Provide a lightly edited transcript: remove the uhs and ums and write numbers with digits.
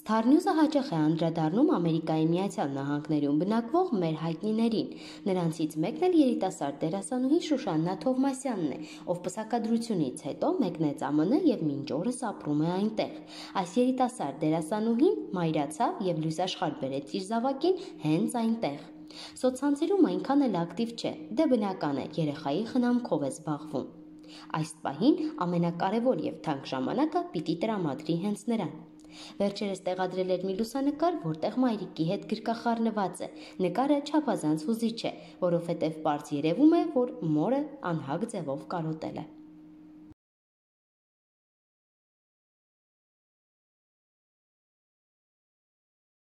Starnews-ը հաճախ է անդրադառնում Ամերիկայի Միացյալ Նահանգներում բնակվող մեր հայտնիներին։ Նրանցից մեկն էլ երիտասարդ դերասանուհի Շուշաննա Թովմասյանն է, ով պսակադրությունից հետո մեկնեց ԱՄՆ եւ մինչ օրս ապրում է այնտեղ։ Այս երիտասարդ դերասանուհին մայրացավ եւ լույսաշխարհ բերեց իր զավակին հենց այնտեղ։ Սոցցանցերում այնքան էլ ակտիվ չէ, դե բնական է, երեխայի խնամքով է զբաղվում։ Այս պահին ամենակարևոր եւ թանկ ժամանակը պիտի տրամադրի հենց նրան։ Վերջերս տեղադրել էր մի լուսանկար, որտեղ մայրիկի հետ գրկախառնված է։ Նկարը չափազանց հուզիչ է, որովհետև պարզ երևում է, որ մորը անհագ ձևով կարոտել է։